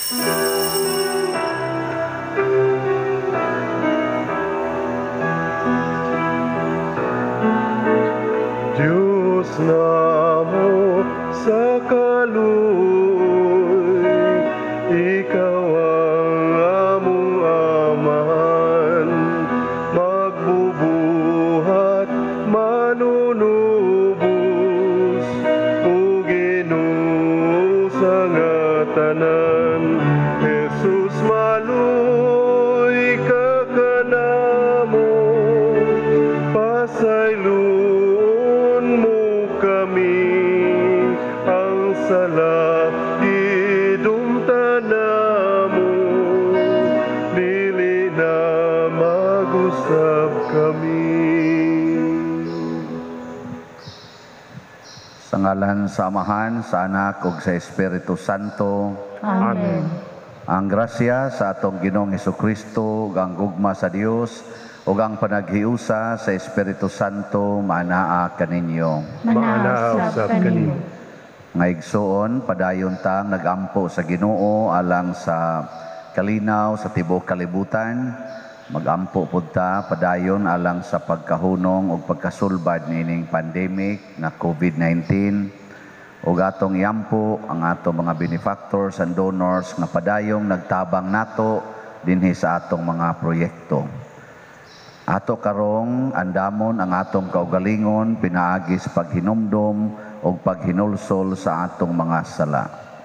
Diyos namo sa kaluoy, Ikaw ang among amahan, magbubuhat manunubos, o Ginoo sa nga tanan. Jesus maluy ka kanamo, pasayloon mo kami, ang sala idumtana mo, dili na mag-usab kami. Sa ngalan sa Amahan, sa Anak, ug sa Espiritu Santo. Amen. Ang grasya sa atong Ginoong Hesukristo, ug ang gugma sa Dios, ug ang panaghiusa sa Espiritu Santo maanaa kaninyo. Manaasab kanimo. Nga igsoon, padayon tang nagampo sa Ginoo alang sa kalinaw sa tibuok kalibutan. Magampo pud ta padayon alang sa pagkahunong ug pagkasulbad nining pandemic na COVID-19. Ug atong iampo ang atong mga benefactors and donors nga padayong nagtabang nato dinhi sa atong mga proyekto. Ato karong andamon ang atong kaugalingon pinaagi sa paghinumdom o paghinulsol sa atong mga sala.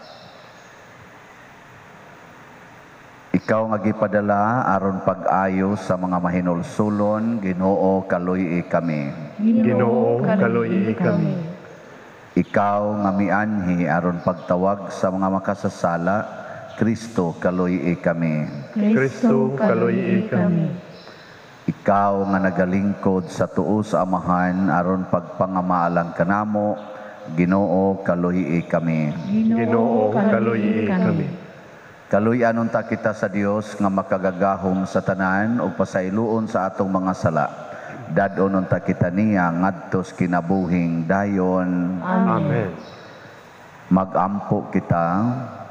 Ikaw nga gipadala aron pag-ayo sa mga mahinulsulon, Ginoo kaluy kami. Ginoo kaluy kami. Ikaw nga mianhi aron pagtawag sa mga makasasala, Kristo kaluy kami. Kristo kaluy kami. Ikaw nga nagalingkod sa tuo sa Amahan aron pagpangamaalang kanamo, Ginoo kaluy kami. Ginoo kaluy kami. Kaluy-anon ta kita sa Dios nga makagagahom sa tanan ug pasayloon sa atong mga sala. Dadonon ta kita niya ngadtos kinabuhing dayon. Amen. Magampo kita.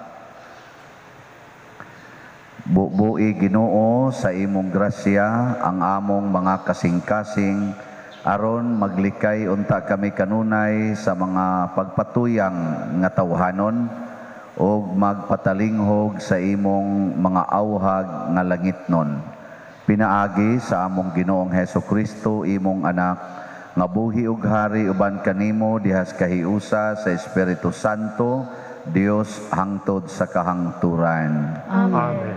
Bubuhi Ginoo sa imong grasya ang among mga kasing-kasing aron maglikay unta kami kanunay sa mga pagpatuyang nga tawhanon ug magpatalinghog sa imong mga awhag nga langitnon. Pinaagi sa among Ginoong Hesukristo imong anak nga buhi ug hari uban kanimo dihas kahiusa sa Espiritu Santo, Dios hangtod sa kahangturan. Amen.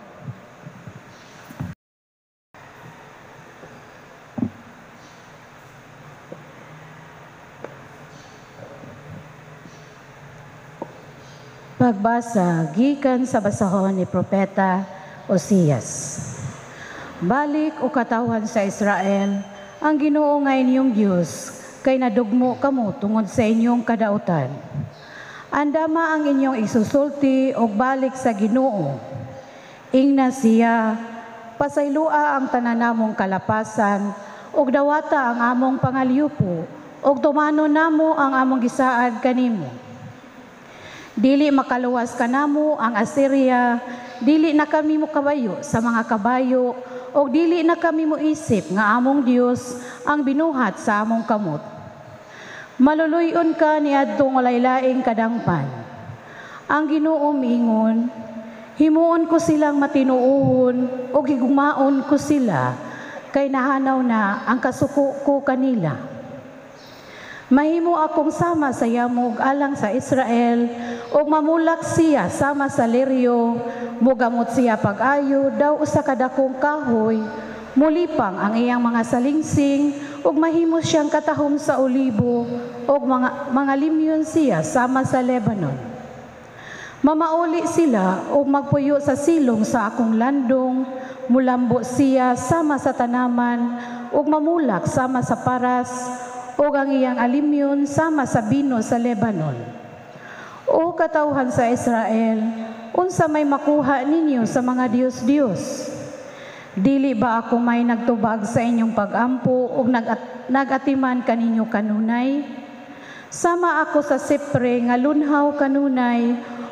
Pagbasa gikan sa basahon ni Propeta Osias. Balik o katawhan sa Israel, ang Ginoo nga inyong Dios, kay nadugmo kamo tungod sa inyong kadautan. Andama ang inyong isusulti og balik sa Ginoo. Ingna siya, pasaylua ang tananamong kalapasan, og dawata ang among pangalyupo, og tumano namo ang among gisaad kanimo. Dili makaluwas kanamo ang Assyria, dili na kami mo kabayo sa mga kabayo, o dili na kami mo isip nga among Dios ang binuhat sa among kamot. Maluluyon ka ni adtong laylaing kadangpan. Ang Ginoo miingon, himuon ko silang matinuohon o higumaon ko sila, kay nahanaw na ang kasuko ko kanila. Mahimo akong sama sa yamog alang sa Israel, o mamulak siya sama sa Leryo, mugamot siya pag-ayo daw usa kadakong kahoy, mulipang ang iyang mga salingsing, ug mahimo siyang katahom sa olibo, ug mga limyon siya sama sa Lebanon. Mamauli sila ug magpuyo sa silong sa akong landong, mulambo siya sama sa tanaman, ug mamulak sama sa paras, ug ang iyang alimyon sama sa bino sa Lebanon. O katawhan sa Israel, unsa may makuha ninyo sa mga Diyos-Diyos? Dili ba ako may nagtubag sa inyong pag-ampo ug nagatiman kaninyo kanunay? Sama ako sa sipre nga lunhaw kanunay,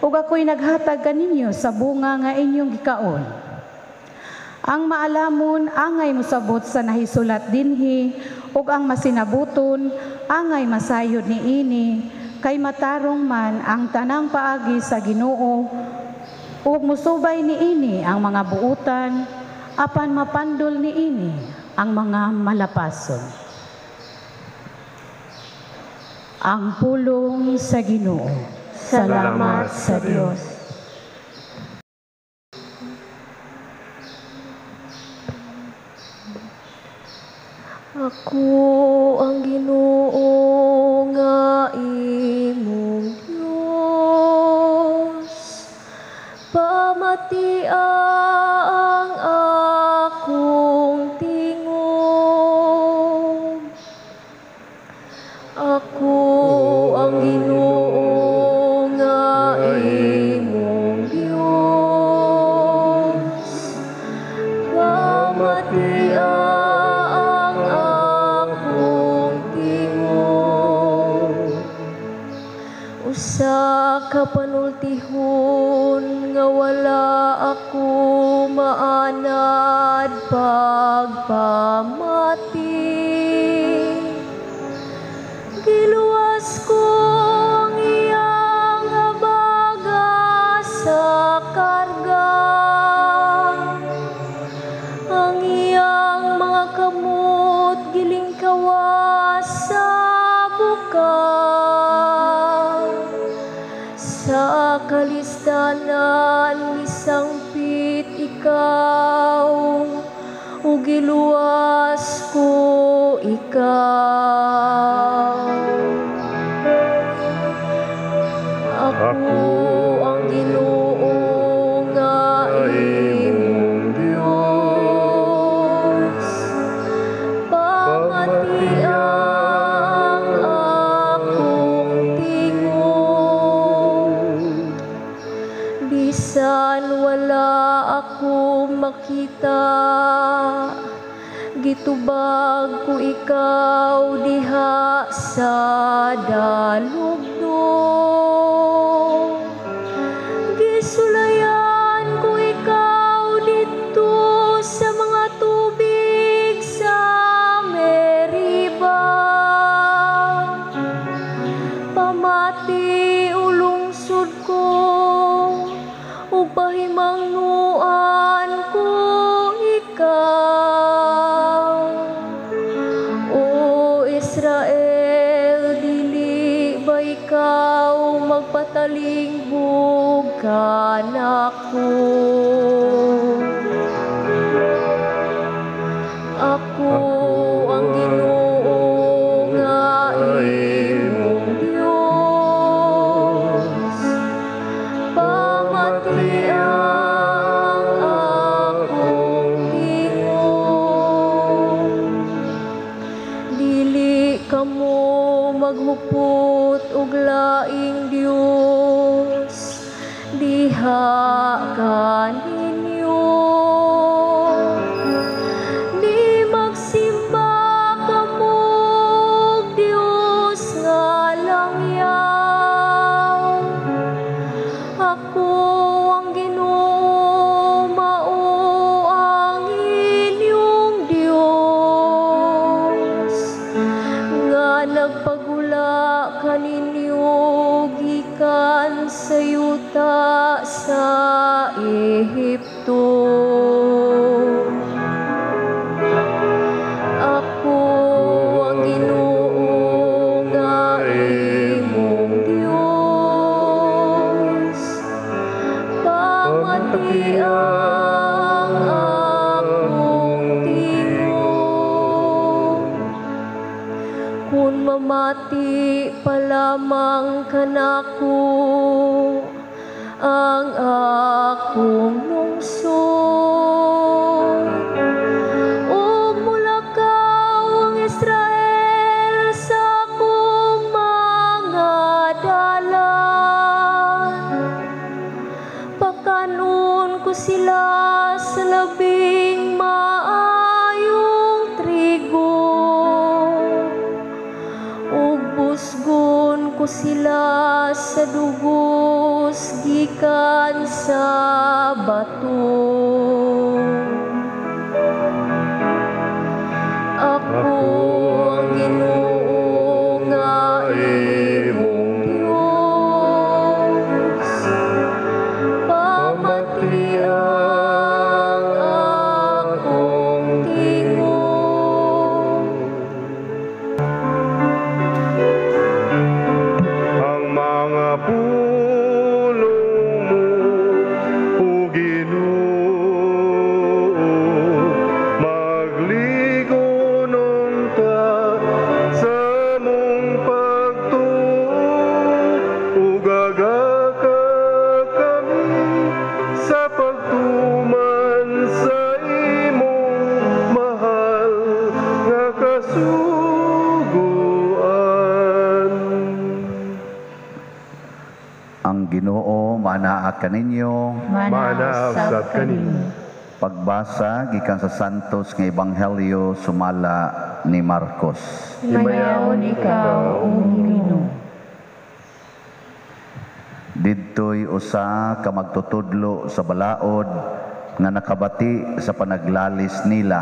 ug ako'y naghatag kaninyo sa bunga nga inyong gikaon. Ang maalamon angay mosabot sa nahisulat dinhi, ug ang masinabuton angay masayod niini, kay matarong man ang tanang paagi sa Ginoo, ug musubay niini ang mga buutan, apan mapandol niini ang mga malapason. Ang pulong sa Ginoo. Salamat sa Dios. Ako ang Ginoo nga imong Dios, pamatia ang akong tingog. Ako ang Ginoo nga imong Dios, pamatia ang akong tingog. Usa ka panultihon nga wala ako maanad pagpamati. Giluwas ko ang iyang habaga sa karga, ang iyang mga kamot gilingkawas sa buka. Sa kalistanan misangpit ikaw, ug giluwas ko ikaw. Ako ang Ginoo nga imong Dios, pamatia ang akong tingog. Bisan wala ako makita, gitubag ko ikaw diha sa dalugdong. Gisulayan ko ikaw dito sa mga tubig sa Meriba. Pamati ulungsod ko, ug pahimangnuan ko ikaw. O Israel, dili ba ikaw magpatalingbog kanako? Ako ang Ginoo nga imong Dios, pamatia ang akong tingog. Dili kamo maghupot og laing Dios diha kaninyo. Di magsimba kamo og Dios nga langyaw. Ako ang Ginoo, mao ang inyong Dios, nga nagpagula kaninyo gikan sa yuta sa Ehipto. Ako ang Ginoo nga imong Dios, pamatia ang akong tingog. Kung mamati pa lamang kanako ang akong lungsod, ug mulakaw ang Israel sa akong mga dalan. Pakanon ko sila sa labing maayong trigo, ug busgon ko sila sa Diyos gikan sa bato. Ako ang Ginoo nga imong Diyos, pamati ang akong tingog. Ang mga pulong mo, O Ginoo, magligonon ka sa mong pagtuo, ug agaka kami sa pagtuman sa imong mahal nga kasuguan. Ang Ginoo manaa kaninyo. Manaasat kaninyo. Pagbasa gikan sa Santos nga Ebanghelyo sumala ni Marcos. Himayaon ikaw, O Ginoo. Didtoy usa ka magtutudlo sa balaod nga nakabati sa panaglalis nila.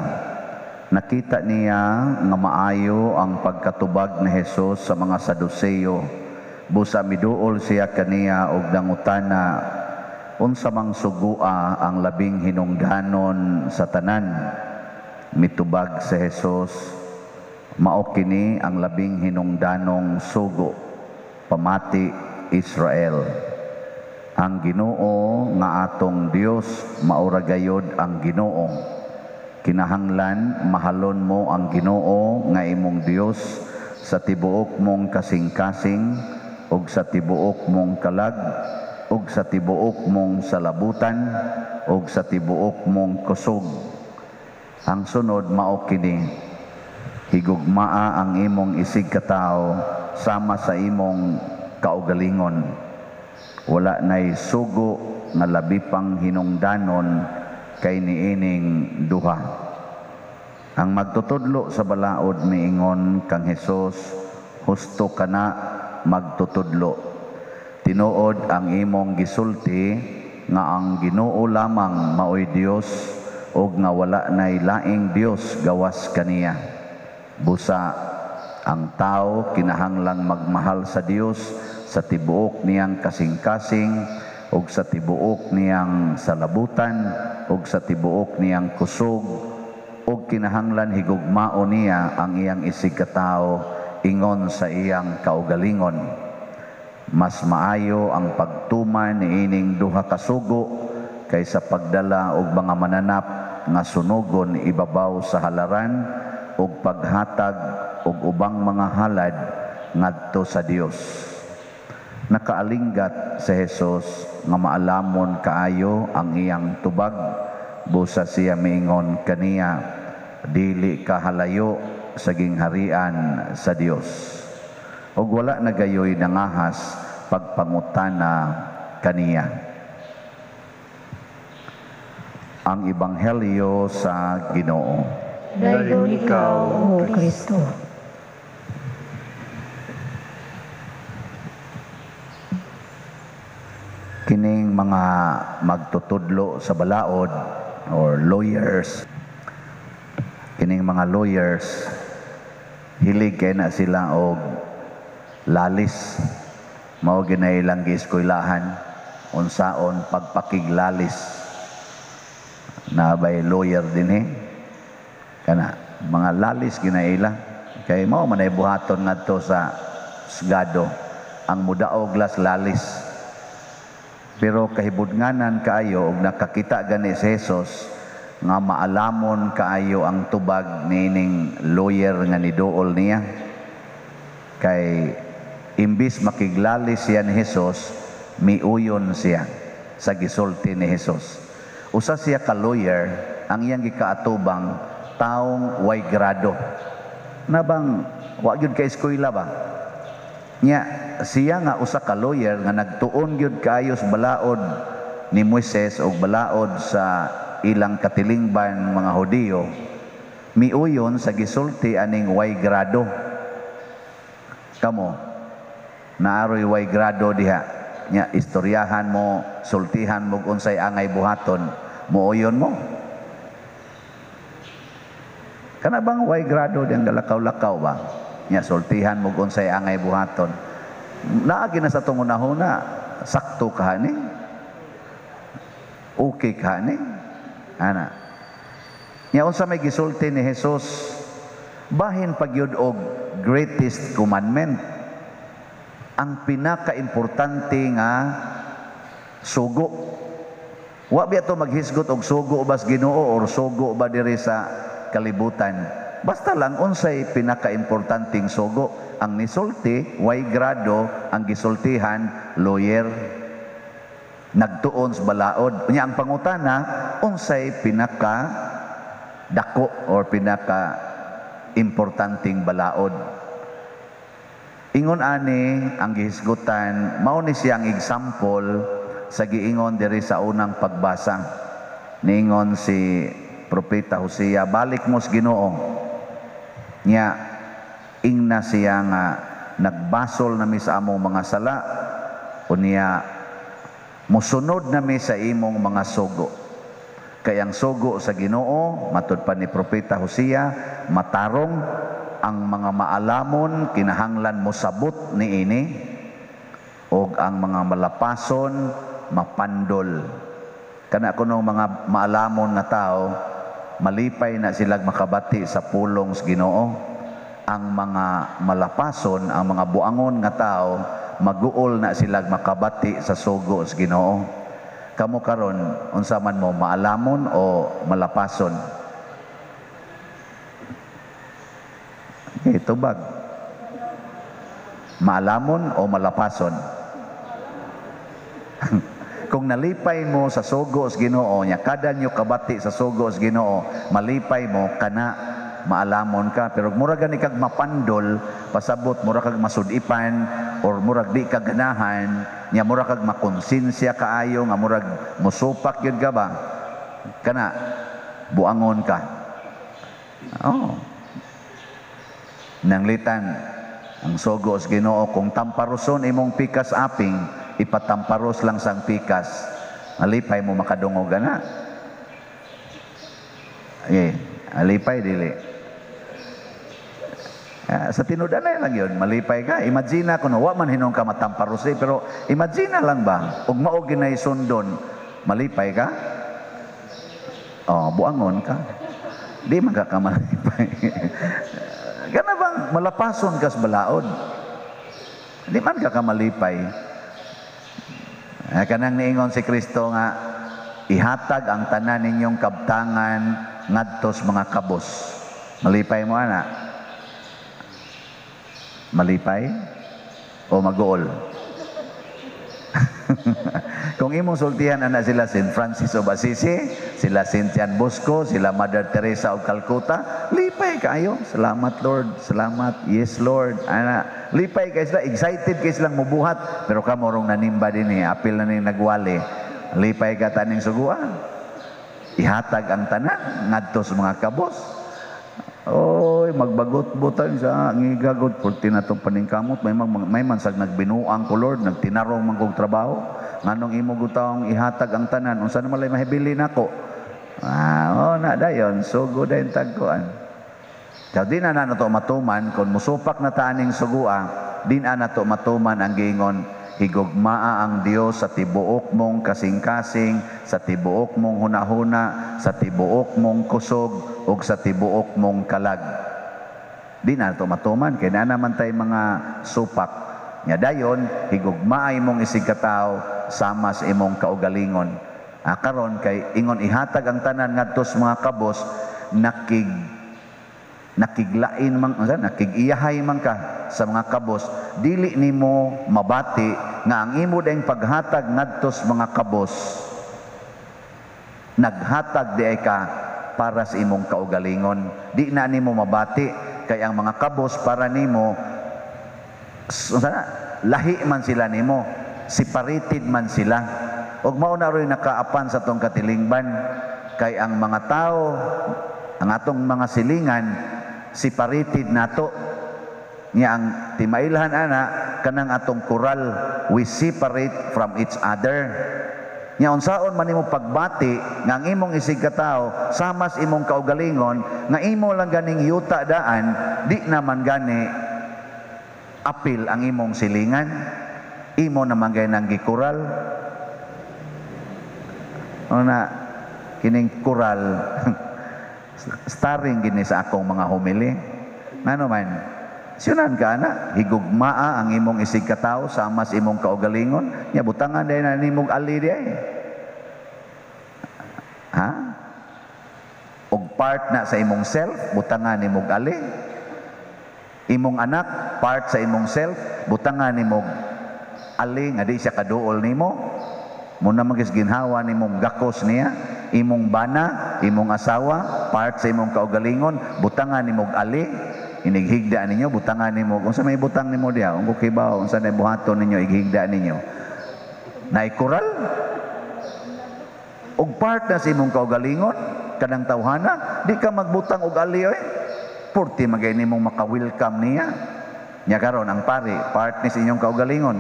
Nakita niya nga maayo ang pagkatubag ni Hesus sa mga Saduseyo. Busa miduol siya kaniya og nangutana, unsa mang sugua ang labing hinungdanon sa tanan? Mitubag si Hesus, mao kini ang labing hinungdanong sugo, pamati Israel. Ang Ginoo nga atong Dios maura gayod ang Ginoo. Kinahanglan mahalon mo ang Ginoo nga imong Dios sa tibuok mong kasing-kasing ug sa tibuok mong kalag ug sa tibuok mong salabutan ug sa tibuok mong kusog. Ang sunod mao kini, higugmaa ang imong isig katao sama sa imong kaugalingon. Wala nay sugo nga labi pang hinungdanon kay niining duha. Ang magtutudlo sa balaod miingon kang Hesus, husto kana magtutudlo. Tinuod ang imong gisulti nga ang Ginoo lamang maoy Dios ug nga wala nay laing Dios gawas kaniya. Busa ang tao kinahanglang magmahal sa Dios sa tibuok niyang kasing-kasing ug sa tibuok niyang salabutan ug sa tibuok niyang kusog ug kinahanglan higugmao niya ang iyang isig katao ingon sa iyang kaugalingon. Mas maayo ang pagtuman niining duha ka sugo kaysa pagdala og mga mananap nga sunugon ibabaw sa halaran ug paghatag og ubang mga halad ngadto sa Dios. Nakaalinggat si Hesus nga maalamon kaayo ang iyang tubag. Busa siya miingon kaniya, dili ka halayo sa gingharian sa Dios. Og wala na gayoy nangahas pagpangutana kaniya. Ang Ebanghelyo sa Ginoo. Dayon ikaw, O Kristo. Kining mga magtutudlo sa balaod or lawyers, kining mga lawyers, hilig kay na sila og lalis. Mao ginailang gieskuylahan unsaon pagpakiglalis. Na bay lawyer dinhi kana mga lalis ginaila kay mao man ay buhaton ngadto sa sgado ang mudaog las lalis. Pero kahibudnganan kaayo og nakakita gani si Jesus nga maalamon kaayo ang tubag nining lawyer nga niduol niya. Kay imbis makiglalis siya ni Jesus, miuyon siya sa gisulti ni Jesus. Usa siya ka lawyer, ang iyang gikaatubang taong way grado. Nabang wa gyud ka eskwela ba? Nya siya nga usa ka lawyer nga nagtuon gyud kaayo sa balaod ni Moises og balaod sa ilang katilingban mga Hudiyo, miuyon sa gisulti aning way grado. Kamo naaroy way grado diha, nya istoryahan mo, sultihan mo kung unsay angay buhaton, muuyon mo. Kana bang way grado diyang galakaw-lakaw ba? Nya sultihan mo kung unsay angay buhaton. Naagi na sa itong unahuna, sakto ka ni, okay ka ni, ana. Nya unsa may gisulti ni Jesus, bahin pagyud og greatest commandment, ang pinaka-importante nga sugo. Wa biya to maghisgot og sugo bas Ginoo or sugo ba diri sa kalibutan. Basta lang unsay pinaka-importanteng sugo. Ang nisulti, way grado, ang gisultihan, lawyer. Nagtuon sa balaod. Unya ang pangutana, unsay pinaka-dako or pinaka-importanteng balaod. Ingon ani ang gihisgutan, mao ni siyang example sa giingon diri sa unang pagbasa. Niingon si Propeta Hosea, balik mo sa Ginoo. Nya ingna siya nga nagbasol nami sa among mga sala, unya musunod nami sa imong mga sugo. Kay ang sugo sa Ginoo, matud pa ni Propeta Hosea, matarong, ang mga maalamon kinahanglan mo sabot niini, og ang mga malapason mapandol. Kana kuno mga maalamon nga tao, malipay na sila makabati sa pulong sa Ginoo. Ang mga malapason, ang mga buangon nga tao, maguol na sila makabati sa sugo sa Ginoo. Kamo karon, unsa man mo, maalamon o malapason? Ito bag. Maalamon o malapason? Kung nalipay mo sa sugo sa Ginoo, nya kada nyo kabati sa sugo sa Ginoo, malipay mo, kana maalamon ka. Pero murag gani kag mapandol, pasabot murag kag masudipan or murag di kag ganahan, nya murag kag makonsensya kaayo nga murag musupak gyud ka ba? Kana buangon ka. Oh. Nanglitan ang sugo sa Ginoo, kung tamparuson imong pikas aping, ipatamparos lang sang pikas, alipay mo makadungog na. Alipay dili. Sa tinudan na lang yun, malipay ka. Imagine kung wa man hinong ka matamparos pero imagine lang ba, ug mao ginay sundon, malipay ka? Oh, buangon ka. Di man ka malipay. Gana bang malapason ka sa balaod? Di man ka malipay. Kanang niingon si Kristo nga, ihatag ang tanan ninyong kabtangan ngadtos mga kabos. Malipay mo ana? Malipay? O maguol? Kung imong sultihan ana sila St. Francis of Assisi, sila St. John Bosco, sila Mother Teresa of Calcutta, lipay kayo. Salamat Lord, salamat, yes Lord. Ana, lipay kayo sila, excited kayo silang mubuhat, pero kamorong nanimba din apil na ning nagwali. Lipay ka taning suguan. Ihatag ang tanan ngadto sa mga kabos. Oy, magbagot butang sa ngigagod pulti na tong paningkamot, may mansag nagbinuang ko Lord, nagtinarong man kog trabaho. Nganong imo gutawng ihatag ang tanan, unsa na malay mahibili nako? Na dayon, sugo dayon tagkuan. Daw din na nato matuman kung musupak na taning sugua, din ana to matuman ang giingon, higugmaa ang Dios sa tibuok mong kasing-kasing, sa tibuok mong hunahuna, sa tibuok mong kusog, ug sa tibuok mong kalag. Di na ito matuman, kaya na naman tayo mga supak. Nya dayon, higugmaay mong isigkatao, sama sa imong kaugalingon. Karon kay ingon ihatag ang tanan ngadto sa mga kabos, nakiglain man, nakigiyahay man ka sa mga kabos, dili nimo mabati nga ang imo dayong paghatag ngadto sa mga kabos, naghatag di ka para sa imong kaugalingon. Di na nimo mabati kay ang mga kabos para nimo lahi man sila nimo, separated man sila. Ug mao na roy nakaapan sa tong katilingban kay ang mga tao, ang atong mga silingan separated nato. Nya ang timailhan ana kanang atong koral, we separate from each other. Nya unsaon man imo pagbati nga ang imong isig katao samas imong kaugalingon nga imo lang ganing yuta daan, di naman gani apil ang imong silingan, imo naman gay nang gikural. Una kining kural starring gini sa akong mga homily. Ngano man siunan ka na higugmaa ang imong isig katao samas imong kaugalingon, nya butangan day na nimong ali day. Ha? Og part na sa imong self, butangan nimong ali. Imong anak, part sa imong self, butangan nimong ali nga di siya kaduol nimo. Muna magis ginhawa nimong gakos niya, imong bana, imong asawa, part sa imong kaugalingon, butangan nimong ali. Inighigda ninyo, butangan nimo. Kung sa may butang nimo diya, kung kukibaw, kung sa may buhaton ninyo, ighigda ninyo. Naikural. Og part na sa imong kaugalingon, kanang tawhana, di ka magbutang og ali, oy. Purti magay nimong maka-welcome niya. Nya karon ang pari, part ni sa inyong kaugalingon.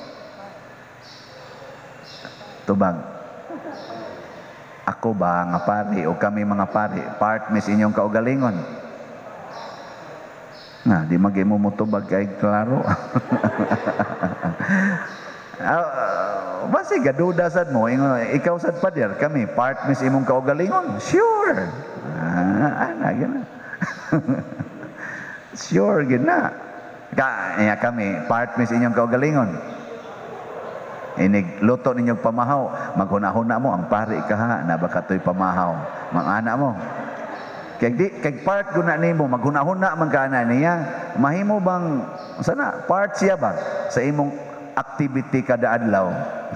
Tubag. Ako ba nga pari o kami mga pari, part ni sa inyong kaugalingon? Nah, di magay mo mutubag kay klaro. Basi gaduda sad mo, ikaw sad pader kami part mis imong kaugalingon. Sure. Ana gina. Sure gina. Kaya kami part mis inyong kaugalingon. Inig luto ninyong pamahaw, maghuna-huna mo ang pari ka ha, na baka to'y pamahaw. Mga anak mo. Kay part guna nimo maghuna-huna man kana niya, mahimo bang sana part siya ba sa imong activity kada adlaw?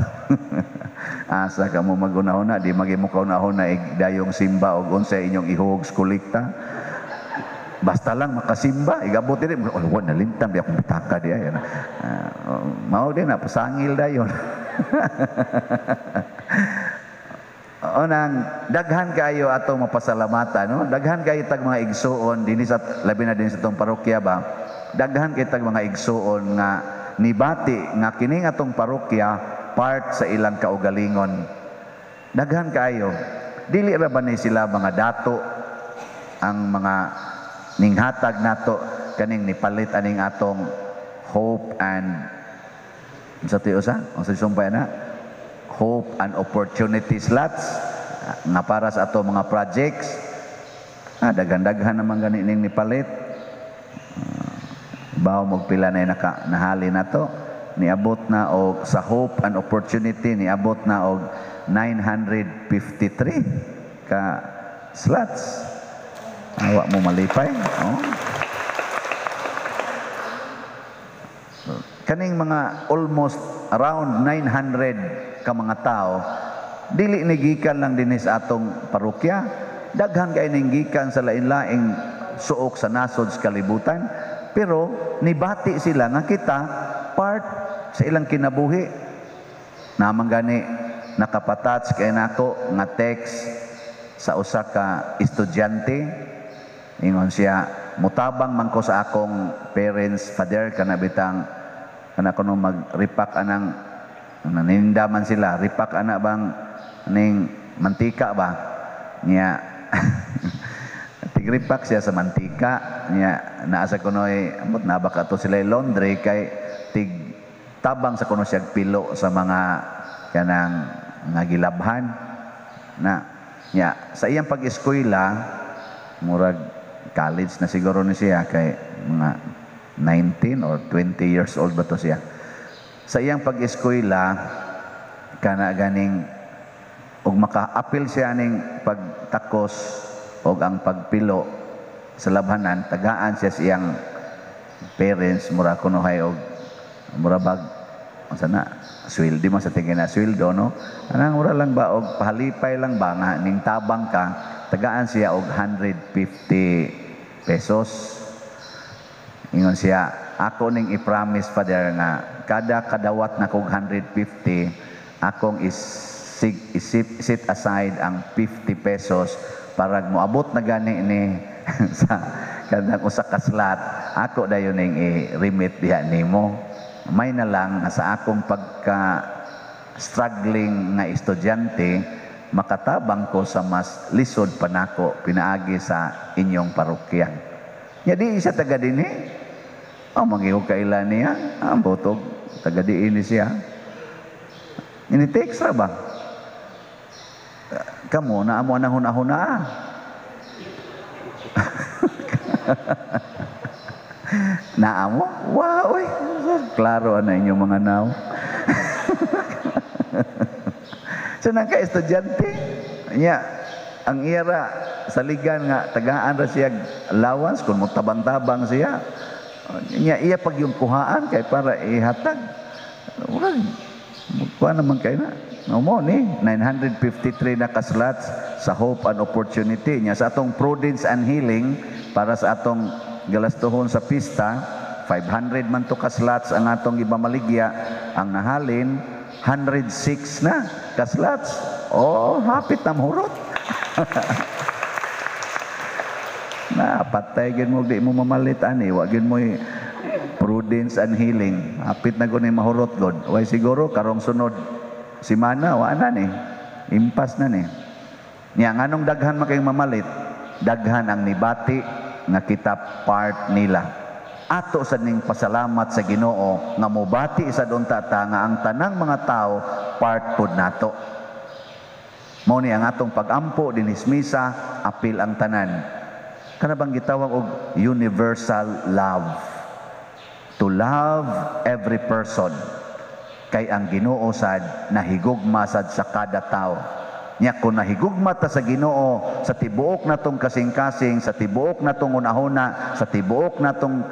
Asa ka mo maghuna-huna, di magimo kauna-huna dayong simba og unsa inyong ihog kolekta. Basta lang makasimba, igabot din, wala nalintang di akong bitaka di ayan. Mao din na pasangil dayon. Onang daghan kayo ato mapasalamatan, no? Daghan kayo tag mga igsuon dinhi sa labi na din sa tong parokya ba. Daghan kayo tag mga igsuon nga nibati nga kining atong parokya part sa ilang kaugalingon. Daghan kayo. Dili ra ba ni sila mga dato ang mga ninghatag nato kaning nipalit aning atong hope and sa tiusa, ang sumpay na hope and opportunity slots nga para sa ato mga projects. Daghan-daghan naman gani ning nipalit. Bawo mo pila na nahali na to. Niabot na og sa hope and opportunity niabot na og 953 ka slots. Awa mo malipay. Oh. Kaning mga almost around 900 ka mga tao, dili nigikan lang dinhi sa atong parokya, daghan kay ninggikan sa lain-laing suok sa nasod sa kalibutan, pero nibati sila nga kita part sa ilang kinabuhi. Naman gani nakapatats kay nako nga text sa usa ka estudyante, ingon siya, mutabang man ko sa akong parents, father, kana bitang kana kuno mag-repack anang nanindaman sila, ripak anak bang ning mantika ba niya. Tigripak siya sa mantika niya, naasa kunoy amot na baka to sila laundry kay tig tabang sa kuno siya pilo sa mga kanang nga gilabhan na niya. Sa iyang pag-eskwela murag college na siguro ni siya, kay mga 19 or 20 years old ba to siya. Sa iyang pag-eskwela kana ganing og maka-apil siya ning pagtakos og ang pagpilo sa labhanan, tagaan siya sa iyang parents, mura kunohay og mura bag unsa na sweldo mo sa tingin na sweldo, no? Anang mura lang ba og pahalipay lang ba nga ning tabang ka, tagaan siya og 150 pesos. Ingon siya, ako ning i-promise father nga kada kadawat na kog 150, akong set aside ang 50 pesos para moabot na gani ni sa kadang usa ka slot, ako dayon ning i-remit diha nimo. may na lang sa akong pagka-struggling nga estudyante, makatabang ko sa mas lisod pa nako pinaagi sa inyong parokya. Nya di isa taga dinhi. Manghihog kailan niya. Botog taga diini siya. Ini text ra ba? Kamu na amo nang huna-huna. Naamo? Wow, oy. Klaro na inyong mga naw. So nang ka-estudyante, nya ang ira sa ligan nga tagaan ra siya allowance kung mo tabang-tabang siya. Nya iya pag yung kuhaan kay para ihatag. Wala. Kuha naman kayo na. Mo ni 953 na kaslots sa Hope and Opportunity nya sa atong Prudence and Healing para sa atong galastuhon sa pista. 500 man to kaslots ang atong ibamaligya. Ang nahalin 106 na kaslots. Hapit na mahurot. Patay gid mo di mo mamalit ani, wa gid mo Prudence and Healing. Hapit na gud ni mahurot god. Way siguro karong sunod simana wa na ni. Impas na ni. Nya nganong daghan man kayong mamalit? Daghan ang nibati nga kita part nila. Ato sa ning pasalamat sa Ginoo nga mobati sa unta ta nga ang tanang mga tao part pod nato. Mao ni ang atong pagampo dinis misa, apil ang tanan. Kana bang gitawag og universal love. To love every person. Kay ang Ginoo sad nahigugma sad sa kada tao. Nya kung nahigugma ta sa Ginoo sa tibuok natong kasing-kasing, sa tibuok natong unahuna, sa tibuok natong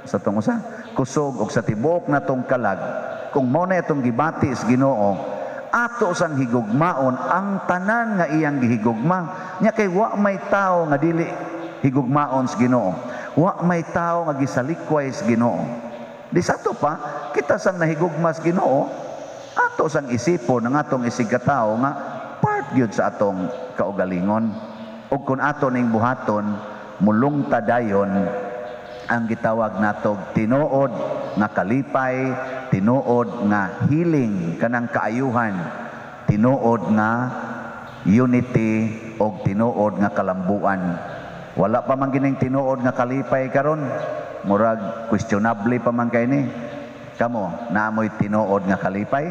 kusog og sa tibuok natong kalag, kung mao na itong gibati sa Ginoo, ato sang higugmaon ang tanan nga iyang gihigugma. Nya kay wa may tao nga dili higugmaon sa Ginoo. Wa may tao nga gisalikway sa Ginoo. Di sa ato pa, kita sang nahigugma sa Ginoo, ato sang isipon ang atong isigkatawo nga part gyud sa atong kaugalingon. Ug kun ato ning buhaton, mulungta dayon ang gitawag natog tinuod nga kalipay, tinuod nga healing kanang kaayuhan, tinuod nga unity o tinuod nga kalambuan. Wala pa man gining tinuod nga kalipay karon, murag questionable pa man kay ni. Kamo naamoy tinuod nga kalipay?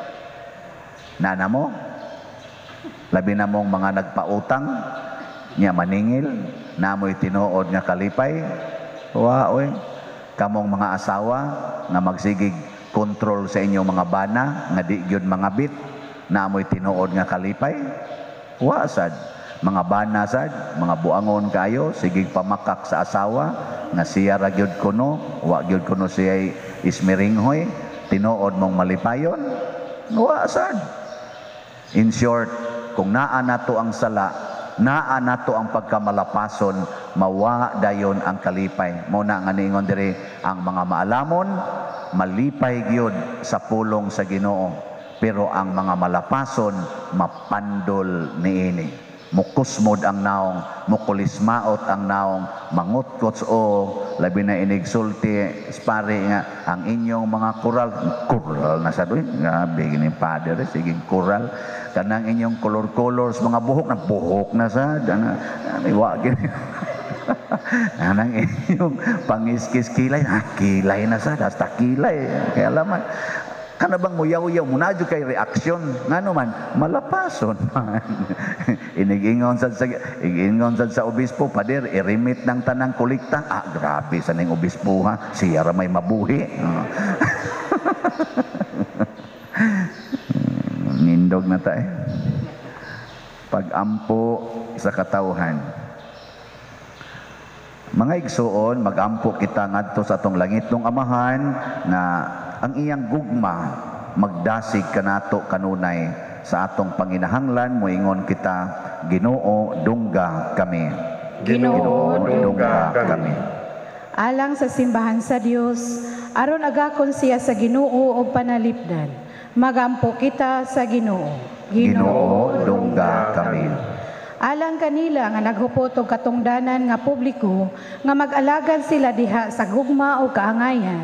Nana mo? Labi na mong mga nagpautang nya maningil, naamoy tinuod nga kalipay? Oy. Kamong mga asawa nga magsigig control sa inyong mga bana nga di gyud mga bit, naamoy tinuod nga kalipay? Wa sad. Mga bana sad, mga buangon kayo, sigig pamakak sa asawa nga siya ra gyud kuno, wa gyud kuno siya ismiringhoy, tinuod mong malipayon? Wa sad. In short, kung naa nato ang sala, naa nato ang pagkamalapason, mawa dayon ang kalipay. Mao na nga niingon diri, ang mga maalamon malipay gyud sa pulong sa Ginoo, pero ang mga malapason mapandol niini. Mukusmod ang naong, mukulismaot ang naong, mangutkots o labi na inigsulti spare nga ang inyong mga kural na sa doy. Grabe gini father, siging kural. Kanang inyong colors mga buhok na sa wa gini. Anang inyong pangiskis kilay, kilay na sa hasta kilay. Kaya laman kana bang muyaw-yaw muna jud kay reaksyon ngano man malapason man. Iningon sad sa obispo, pader i-remit ng tanang kolekta. Grabe sa ning obispo ha, siya ra may mabuhi. Nindog na ta Pag-ampo sa katawhan. Mga igsuon, mag-ampo kita ngadto sa atong langitong Amahan na ang iyang gugma magdasig kanato kanunay sa atong panginahanglan. Moingon kita, Ginoo dungga kami. Ginoo dungga kami. Alang sa simbahan sa Dios, aron agakon siya sa Ginoo og panalipdan. Magampo kita sa Ginoo. Ginoo dungga kami. Alang kanila nga naghupot og katungdanan nga publiko nga mag-alagad sila diha sa gugma o kaangayan.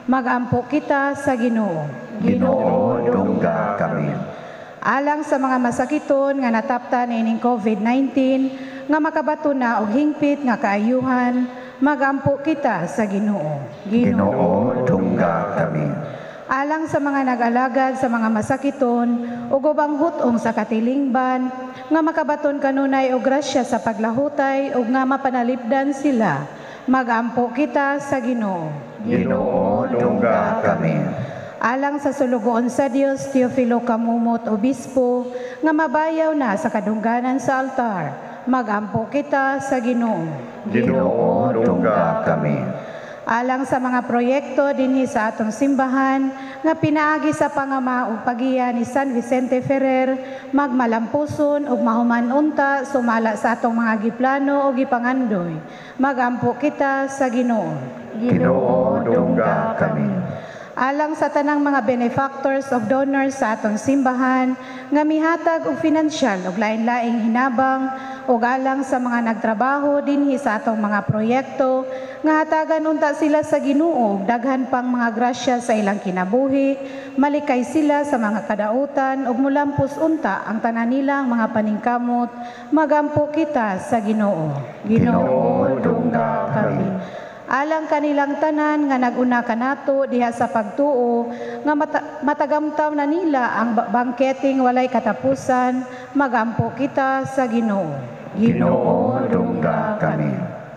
Magampo kita sa Ginoo. Ginoo, dungga kami. Alang sa mga masakiton nga nataptan ining COVID-19 nga makabato na og hingpit nga kaayuhan, magampo kita sa Ginoo. Ginoo, dungga kami. Alang sa mga nag-alagad sa mga masakiton ug ubang hutong sa katilingban nga makabaton kanunay og grasya sa paglahutay ug nga mapanalipdan sila, magampo kita sa Ginoo. Ginoo, dungga kami. Alang sa sulugoon sa Dios, Teofilo Kamumot, Obispo, nga mabayaw na sa kadungganan sa altar, magampo kita sa Ginoo. Ginoo, dungga kami. Alang sa mga proyekto dinhi sa atong simbahan, nga pinaagi sa pangama ug pagiya ni San Vicente Ferrer, magmalampuson ug mahuman unta sumala sa atong mga giplano ug gipangandoy, magampo kita sa Ginoo. Ginoo, dungga kami. Alang sa tanang mga benefactors of donors sa atong simbahan, nga mihatag og pinansyal ug lain-laing hinabang, ug alang sa mga nagtrabaho dinhi sa atong mga proyekto, nga hatagan unta sila sa Ginoo ug daghan pang mga grasya sa ilang kinabuhi, malikay sila sa mga kadautan ug mulampos unta ang tanan nilang mga paningkamot, magampo kita sa Ginoo. Ginoo, dungga kami. Alang kanilang tanan nga naguna kanato diha sa pagtuo nga matagamtaw na nila ang bangketing walay katapusan, magampo kita sa Ginoo. Ginoo, dungga kami.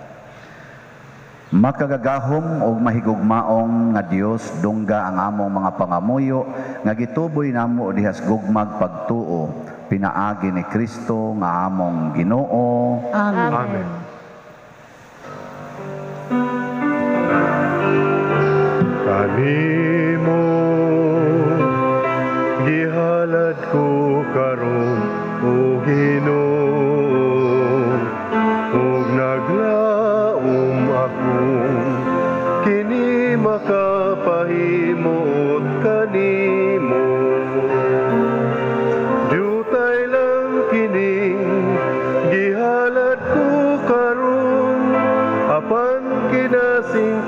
Makagagahom ug mahigugmaong nga Dios, dungga ang among mga pangamuyo nga gituboy namo diha sa gugmag pagtuo, pinaagi ni Kristo nga among Ginoo. Amen. Amen. Kanimo gihalad ko karon o Ginoo, ug naglaom akong kini makapahimot kanimo. Jutay lang kining gihalad ko karon, apan kinasing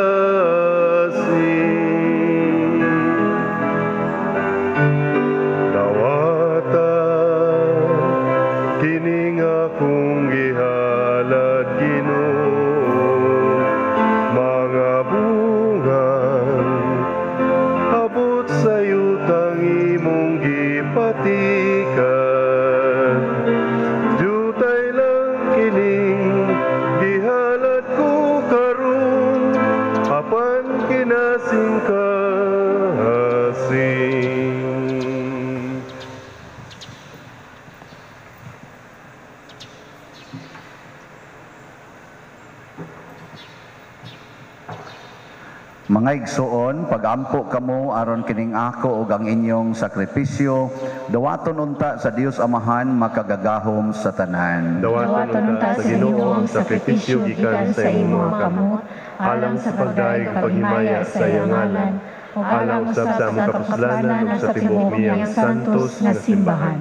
mga igsoon, pagampo kamo aron kining ako ug ang inyong sakripisyo, dawaton unta sa Dios Amahan makagagahom sa tanan. Dawaton unta sa Ginoo ang sakripisyo gikan sa imong mga kamot, alang sa pagdaig paghimaya sa iyang ngalan, ug alang usab sa among kapuslanan ug sa tibuok niyang santos nga simbahan.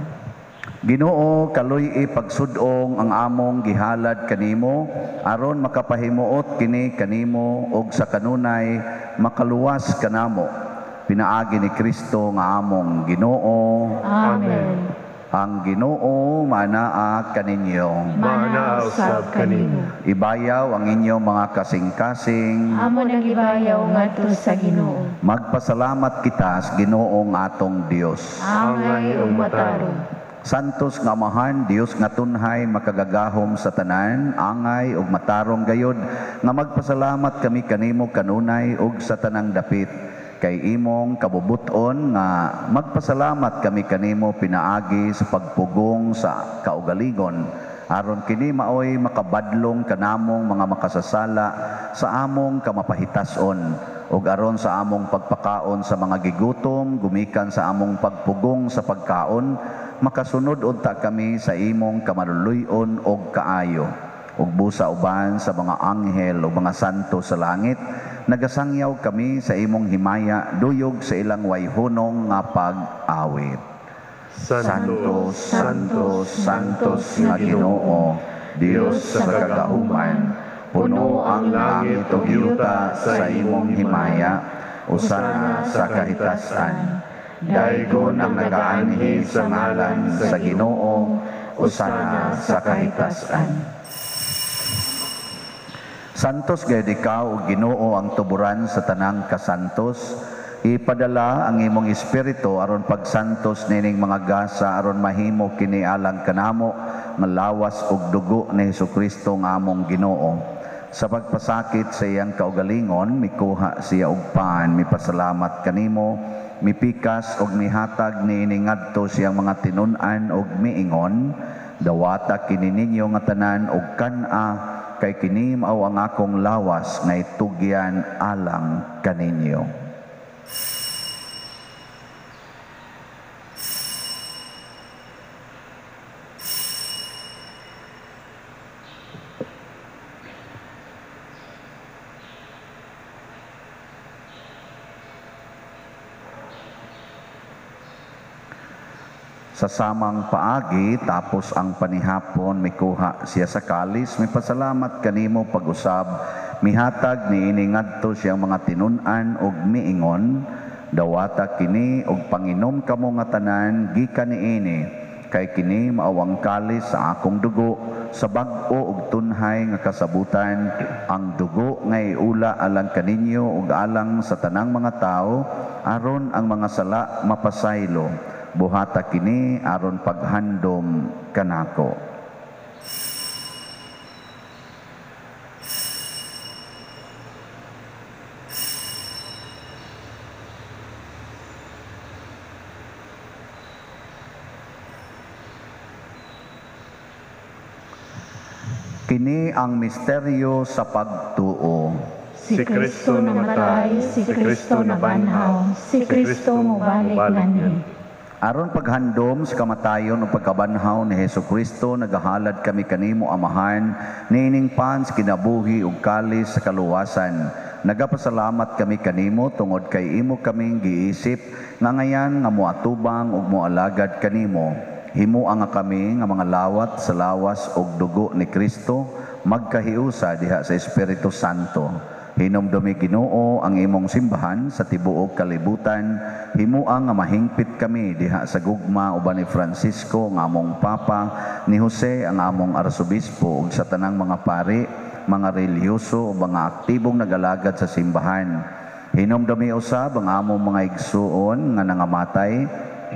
Ginoo, kaluy pagsudong ang among gihalad kanimo aron makapahimuot kini kanimo ug sa kanunay makaluwas kanamo. Pinaagi ni Kristo nga among Ginoo. Amen. Ang Ginoo manaa kaninyo. Manaa usab kanimo. Ibayaw ang inyong mga kasing-kasing. Amo nang ibayaw ngadto sa Ginoo. Magpasalamat kita sa Ginoong atong Dios. Angay ug matarong. Santos nga Amahan, Dios nga tunhay makagagahom sa tanan, angay ug matarong gayod, nga magpasalamat kami kanimo kanunay ug sa tanang dapit. Kay imong kabubuton nga magpasalamat kami kanimo pinaagi sa pagpugong sa kaugaligon, aron kini maoy makabadlong kanamong mga makasasala sa among kamapahitason, ug aron sa among pagpakaon sa mga gigutom, gumikan sa among pagpugong sa pagkaon, makasunod unta kami sa imong kamaluluyon og kaayo, ug busa uban sa mga anghel o mga santo sa langit, nagasangyaw kami sa imong himaya duyog sa ilang wayhunong nga pag-awit. Santos, Santos, Santos nga Ginoo, Dios sa kagahuman, puno ang langit ug yuta sa imong himaya, usana sa kahitasan. Daigon ang nagaanhi sa ngalan sa Ginoo, usana sa kahitasan. Santos gayud ikaw o Ginoo ang tuburan sa tanang kasantos. Ipadala ang imong espiritu aron pagsantos nining mga gasa aron mahimo kini alang kanamo nga lawas ug dugo ni Hesukristo nga among Ginoo. Sa pagpasakit sa iyang kaugalingon, mikuha siya og paan, mipasalamat kanimo, mipikas og mihatag niini ngadto siyang mga tinun-an og miingon, dawata kini ninyo nga tanan og kan-a kay kini mao ang akong lawas nga itugyan alang kaninyo. Sa samang paagi, tapos ang panihapon, mikuha siya sa kalis, may pasalamat kanimo pag-usab, mihatag ni iningadto siyang mga tinun-an og miingon, dawata kini og panginom kamo nga tanan gikan niini, kay kini maawang kalis sa akong dugo, sa bag-o og tunhay nga kasabutan, ang dugo nga iula alang kaninyo ug alang sa tanang mga tao, aron ang mga sala mapasaylo. Buhata kini aron paghandom kanako. Kini ang misteryo sa pagtuo. Si Kristo namatay, si Kristo nabanhaw, si Kristo mubalik nganhi. Aron paghandom sa kamatayon o pagkabanhaw ni Hesukristo, nagahalad kami kanimo amahan, niining pans kinabuhi ug kalis sa kaluwasan. Nagapasalamat kami kanimo tungod kay imo kaming giisip nga ngayan nga moatubang ug moalagad kanimo. Himo nga kami nga mga lawat sa lawas ug dugo ni Kristo magkahiusa diha sa Espiritu Santo. Hinumdumi Ginoo ang imong simbahan sa tibuok kalibutan. Himuang nga mahingpit kami diha sa gugma uban ni Francisco nga among Papa, ni Jose ang among Arsobispo ug sa tanang mga pari, mga relihiyoso o mga aktibong nagalagad sa simbahan. Hinumdumi usab ang among mga igsuon nga nangamatay,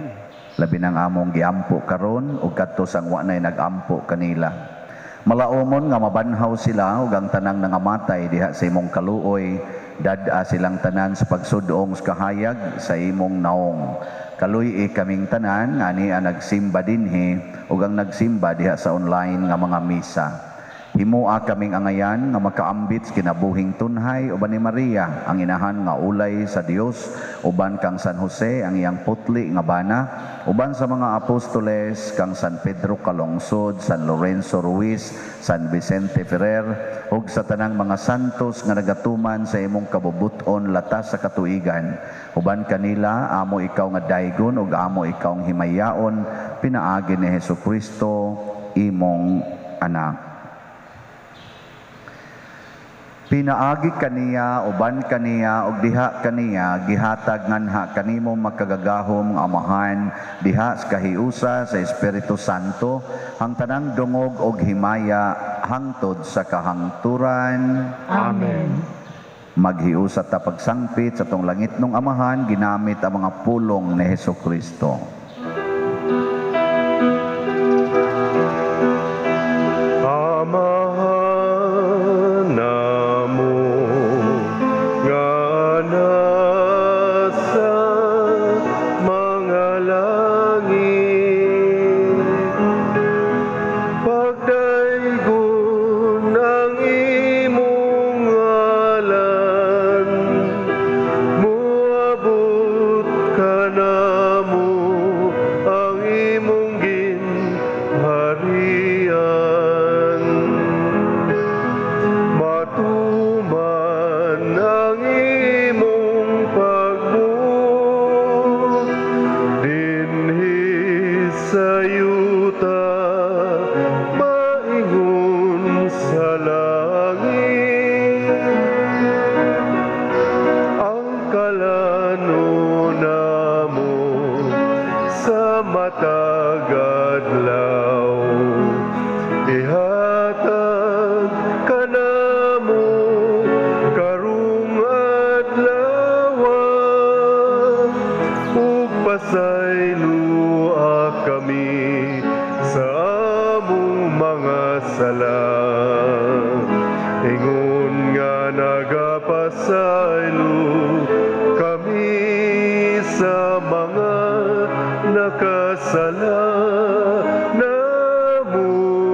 labi ng among giampo karon ug kadto sang wa nay nagampo kanila. Malaumon nga mabanhaw sila ug ang tanang nangamatay diha sa imong kaluoy, dad-a silang tanan sa pagsudong sa kahayag sa imong naong. Kaluy kaming tanan nga niya nagsimba dinhi ug ang nagsimba diha sa online nga mga misa. Himua kaming angayan nga makaambit kinabuhing tunhay uban ni Maria ang inahan nga ulay sa Dios, uban kang San Jose ang iyang putli nga bana, uban sa mga apostoles kang San Pedro Calungsod, San Lorenzo Ruiz, San Vicente Ferrer ug sa tanang mga santos nga nagatuman sa imong kabubuton latas sa katuigan. Uban kanila amo ikaw nga daygon ug amo ikaw nga himayaon, pinaagi ni Hesukristo imong anak. Pinaagi kaniya, uban kaniya, ug diha kaniya, gihatag nganha kanimo makagagahom nga amahan, diha sa kahiusa sa Espiritu Santo, ang tanang dungog ug himaya, hangtod sa kahangturan. Amen. Maghiusa ta pagsangpit sa tong langit nung amahan, ginamit ang mga pulong ni Hesukristo. adlaw ihatag kanamo karong adlaw ug pasaylua kami sa among mga sala ingon nga nagapasaylo kami sa mga nakasala namo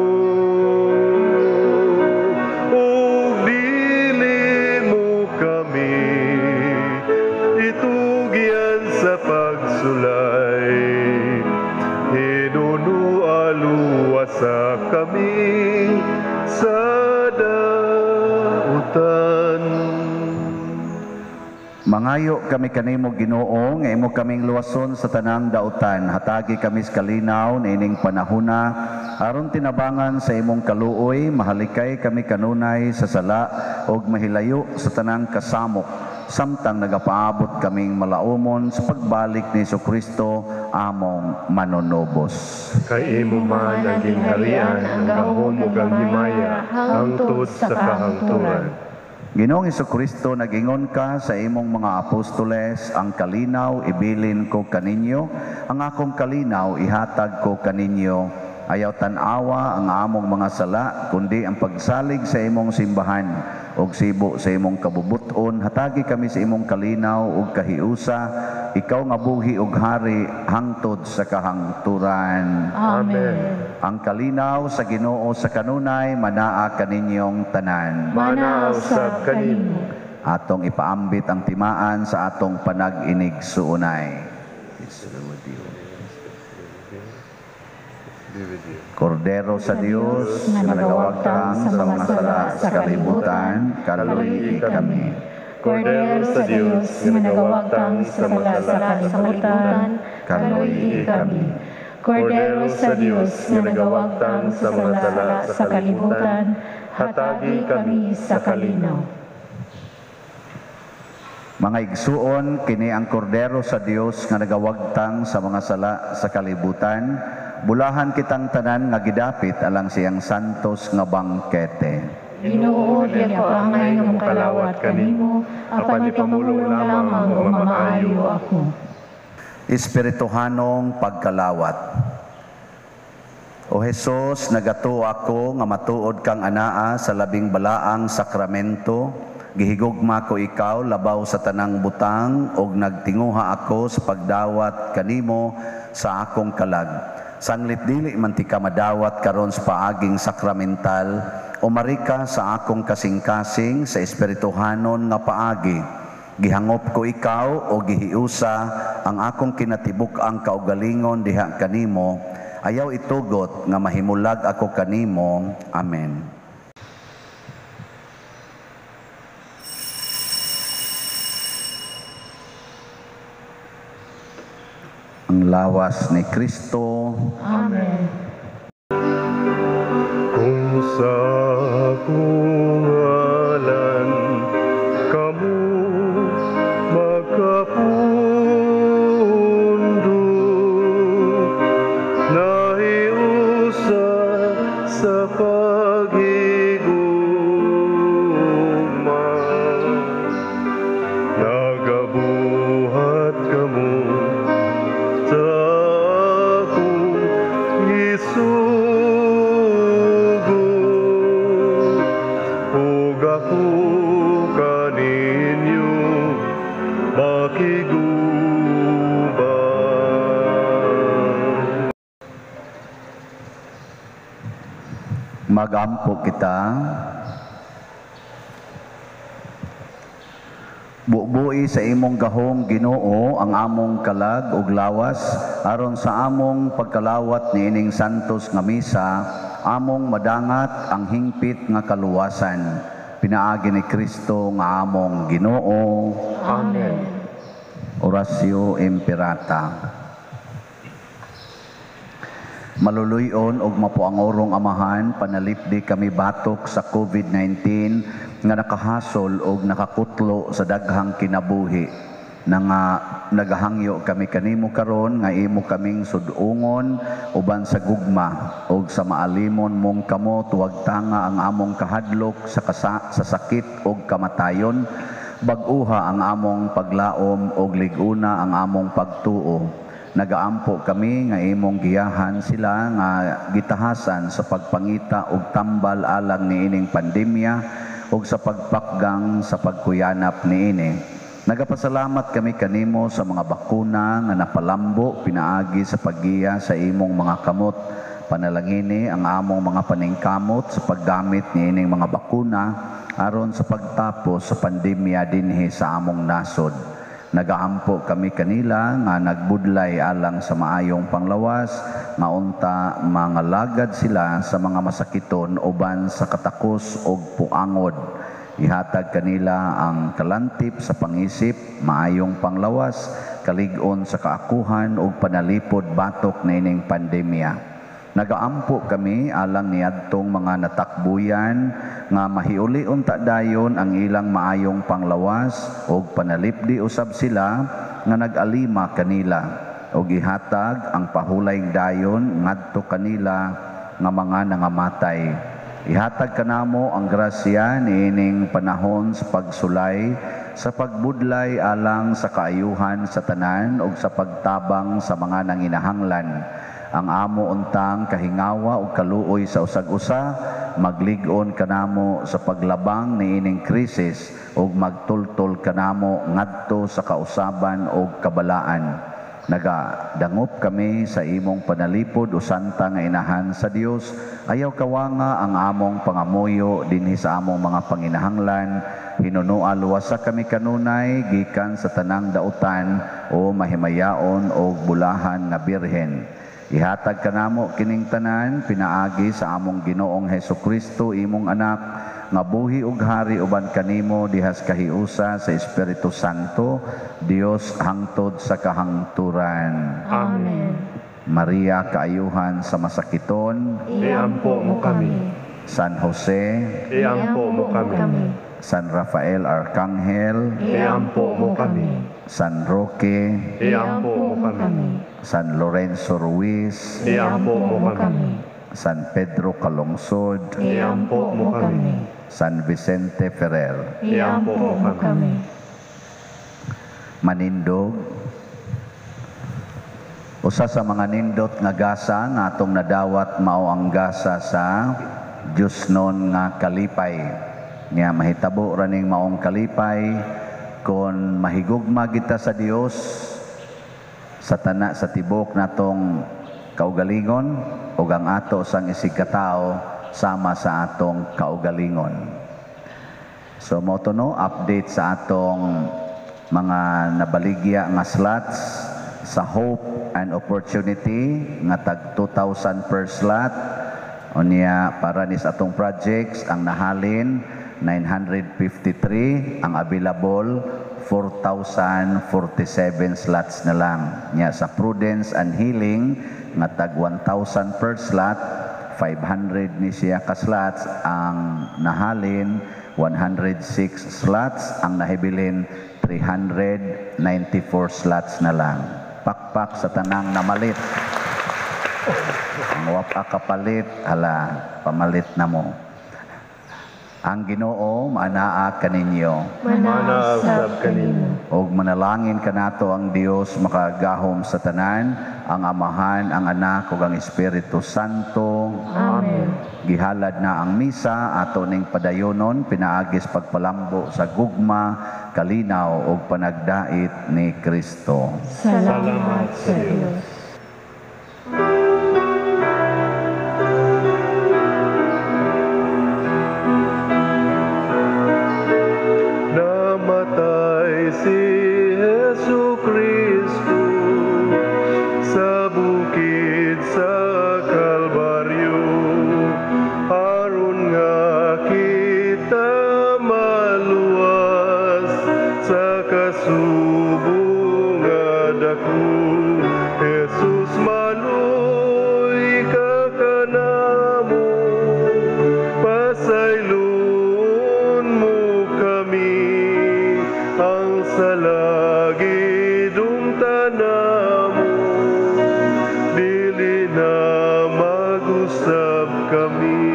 ug dili mo kami itugyan sa pagsulay inunualuwasa kami sa dautan. Mangayo kami kanimo Ginoo nga imo kaming luwason sa tanang dautan. Hatagi kami sa kalinaw niining panahona aron tinabangan sa imong kaluoy, mahalikay kami kanunay sa sala ug mahilayo sa tanang kasamok. Samtang nagapaabot kaming malaumon sa pagbalik ni Jesucristo among manunubos. Kay imo man ang ginharian, ang gahom ug ang himaya, hangtod sa kahangturan. Ginoong Jesucristo, nagingon ka sa imong mga apostoles, ang kalinaw ibilin ko kaninyo, ang akong kalinaw ihatag ko kaninyo. Ayaw tanawa ang among mga sala, kundi ang pagsalig sa imong simbahan, ug sibo sa imong kabubuton. Hatagi kami sa imong kalinaw ug kahiusa, ikaw nga buhi ug hari hangtod sa kahangturan. Amen. Ang kalinaw sa Ginoo sa kanunay manaa kaninyong tanan. Manaw sab kanimo. Atong ipaambit ang timaan sa atong panag-inig suunay. Kordero sa Dios, nga nagawagtang sa mga sala sa kalibutan, kaluhi kami. Kordero sa Dios, nga nagawagtang sa mga sala sa kalibutan, kaluhi kami. Kordero sa Dios, nga nagawagtang sa mga sala sa kalibutan, hatagi kami sa kalinaw. Mga igsuon, kini ang kordero sa Dios nga nagawagtang sa mga sala sa kalibutan. Bulahan kitang tanan nga gidapit alang siyang santos nga bangkete. Ginoo, di ako angay nga mukalawat kanimo, apan ipamulong lamang o mamaayo ako. Espirituhanong pagkalawat. O Jesus, nagato ako nga matuod kang anaa sa labing balaang sakramento. Gihigugma ko ikaw labaw sa tanang butang ug nagtinguha ako sa pagdawat kanimo sa akong kalag. Sanglit dili man ti ka madawat karon sa paaging sakramental, umari ka sa akong kasing-kasing sa espirituhanon nga paagi. Gihangop ko ikaw o gihiusa ang akong kinatibuk ang kaugalingon diha kanimo. Ayaw itugot nga mahimulag ako kanimo. Amen. Ang lawas ni Kristo. Amen. Kung sa kungalan kamu magkapundo, nahiusa sa paghigugma, nagabuhat kamu sa akong isugo, ug ako kaninyo makigubay. Magampo kita. Bubuhi sa imong gahom Ginoo ang among kalag ug lawas aron sa among pagkalawat niining santos nga misa, among madangat ang hingpit nga kaluwasan. Pinaagi ni Kristo nga among Ginoo. Amen. Orasyo Imperata. Maluluyon og mapuangorong amahan, panalipdi kami batok sa COVID-19 nga nakahasol og nakakutlo sa daghang kinabuhi. na nga nagahangyo kami kanimo karon nga imo kaming sudungon uban sa gugma ug sa maalimon mong kamot huwag tanga ang among kahadlok sa sakit ug kamatayon, bag-uha ang among paglaom ug liguna ang among pagtuo. Nagaampo kami nga imong giyahan sila nga gitahasan sa pagpangita ug tambal alang niining pandemya ug sa pagpakgang sa pagkuyanap niini. Nagapasalamat kami kanimo sa mga bakuna nga napalambo pinaagi sa paggiya sa imong mga kamot. Panalangini ang among mga paningkamot sa paggamit niining mga bakuna aron sa pagtapos sa pandemya dinhi sa among nasod. Nagaampo kami kanila nga nagbudlay alang sa maayong panglawas nga unta mga lagad sila sa mga masakiton uban sa katakos ug puangod. Ihatag kanila ang kalantip sa pangisip, maayong panglawas, kalig-on sa kaakuhan ug panalipod batok na ining pandemya. Nagaampo kami alang niadtong mga natakbuyan nga mahiuli unta dayon ang ilang maayong panglawas ug panalipdi usab sila nga nag-alima kanila ug ihatag ang pahulayng dayon ngadto kanila nga mga nangamatay. Ihatag kanamo ang grasya niining panahon sa pagsulay, sa pagbudlay alang sa kaayuhan sa tanan ug sa pagtabang sa mga nanginahanglan. Ang amo untang kahingawa ug kaluoy sa usag-usa, maglig-on kanamo sa paglabang niining krisis ug magtultol kanamo ngadto sa kausaban ug kabalaan. Nagadangop kami sa imong panalipod o santa nga inahan sa Dios. Ayaw kawanga ang among pangamuyo dinhi sa among mga panginahanglan. Hinunoa luwasa kami kanunay gikan sa tanang dautan o mahimayaon o bulahan nga birhen. Ihatag kanamo kining tanan pinaagi sa among Ginoong Hesukristo imong anak nga buhi ug hari uban kanimo dihas kahiusa sa Espiritu Santo, Dios hangtod sa kahangturan. Amen. Maria kaayuhan sa masakiton, Iampo mo kami. San Jose, Iampo mo kami. San Rafael Arcangel, Iampo mo kami. San Roque, Iampo mo kami. San Lorenzo Ruiz, Iampo mo kami. San Pedro Calungsod, Iampo mo kami. San Vicente Ferrer. Iampo mo kami. Manindog, usa sa mga nindot nga gasa nga atong nadawat mao ang gasa sa Diosnon nga kalipay. Nga mahitabo raning maong kalipay kon mahigugma kita sa Dios sa tana sa tibok natong kaugalingon ug ang ato sang isig katao sama sa atong kaugalingon. So mo to no update sa atong mga nabaligya nga slots sa Hope and Opportunity nga tag 2,000 per slot. Unya para ni sa atong projects ang nahalin 953, ang available 4,047 slots na lang. Nya sa Prudence and Healing nga tag 1,000 per slot, 500 ni siya ka slots, ang nahalin 106 slots, ang nahibilin 394 slots na lang. Pakpak sa tanang namalit. Ang wapa kapalit, hala, pamalit na mo. Ang Ginoo maanaa kaninyo. Manaasab kanimo. Og manalangin kanato ang Dios makagahom sa tanan, ang Amahan, ang Anak ug ang Espiritu Santo. Amen. Gihalad na ang misa ato ning padayonon pinaagis pagpalambo sa gugma, kalinaw ug panagdait ni Kristo. Salamat sa Diyos. Namatay si Jesucristo sa bukid sa Kalbaryo, aron nga kita maluwas sa kasubong nga dako. usab kami.